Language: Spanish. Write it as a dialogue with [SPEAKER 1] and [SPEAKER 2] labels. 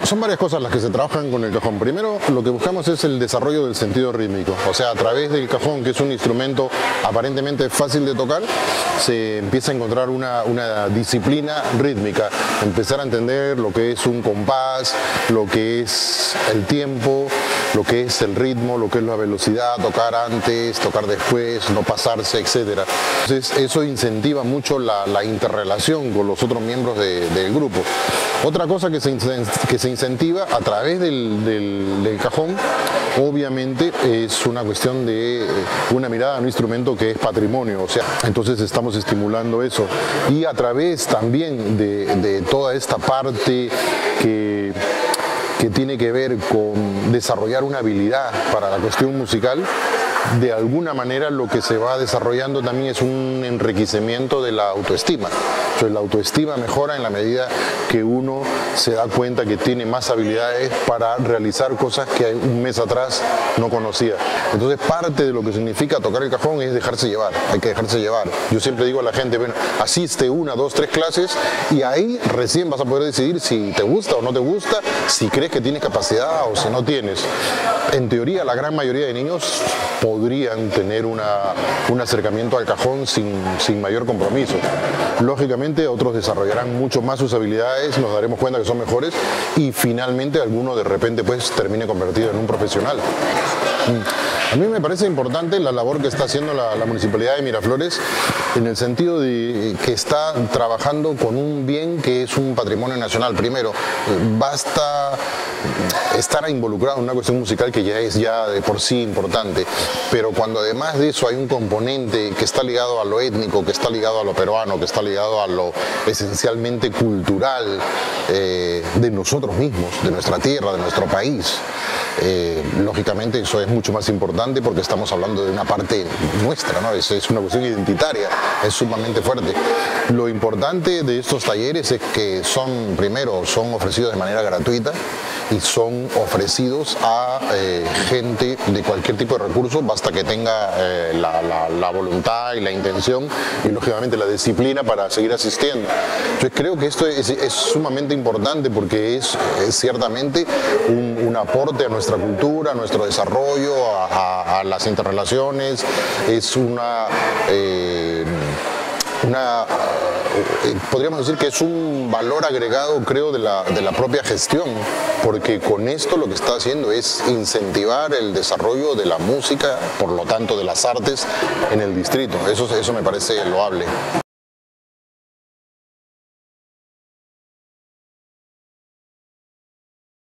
[SPEAKER 1] Son varias cosas las que se trabajan con el cajón. Primero, lo que buscamos es el desarrollo del sentido rítmico. O sea, a través del cajón, que es un instrumento aparentemente fácil de tocar, se empieza a encontrar una disciplina rítmica. Empezar a entender lo que es un compás, lo que es el tiempo, lo que es el ritmo, lo que es la velocidad, tocar antes, tocar después, no pasarse, etc. Entonces, eso incentiva mucho la interrelación con los otros miembros del grupo. Otra cosa que se incentiva a través del cajón, obviamente, es una cuestión de una mirada a un instrumento que es patrimonio, o sea, entonces estamos estimulando eso. Y a través también de toda esta parte que tiene que ver con desarrollar una habilidad para la cuestión musical, de alguna manera lo que se va desarrollando también es un enriquecimiento de la autoestima. Entonces la autoestima mejora en la medida que uno se da cuenta que tiene más habilidades para realizar cosas que un mes atrás no conocía. Entonces parte de lo que significa tocar el cajón es dejarse llevar, hay que dejarse llevar. Yo siempre digo a la gente, bueno, asiste 1, 2, 3 clases y ahí recién vas a poder decidir si te gusta o no te gusta, si crees que tienes capacidad o si no tienes. En teoría la gran mayoría de niños podrían tener un acercamiento al cajón sin mayor compromiso. Lógicamente otros desarrollarán mucho más sus habilidades, nos daremos cuenta que son mejores y finalmente alguno de repente pues termine convertido en un profesional. A mí me parece importante la labor que está haciendo la Municipalidad de Miraflores en el sentido de que está trabajando con un bien que es un patrimonio nacional. Primero, basta estar involucrado en una cuestión musical que ya es de por sí importante, pero cuando además de eso hay un componente que está ligado a lo étnico, que está ligado a lo peruano, que está ligado a lo esencialmente cultural de nosotros mismos, de nuestra tierra, de nuestro país, lógicamente eso es mucho más importante porque estamos hablando de una parte nuestra, ¿no? Es una cuestión identitaria, es sumamente fuerte. Lo importante de estos talleres es que primero son ofrecidos de manera gratuita y son ofrecidos a gente de cualquier tipo de recursos, basta que tenga la voluntad y la intención y lógicamente la disciplina para seguir asistiendo. Entonces creo que esto es sumamente importante porque es ciertamente un aporte a nuestra cultura, a nuestro desarrollo, a las interrelaciones, es podríamos decir que es un valor agregado, creo, de la propia gestión, porque con esto lo que está haciendo es incentivar el desarrollo de la música, por lo tanto de las artes en el distrito. Eso me parece loable.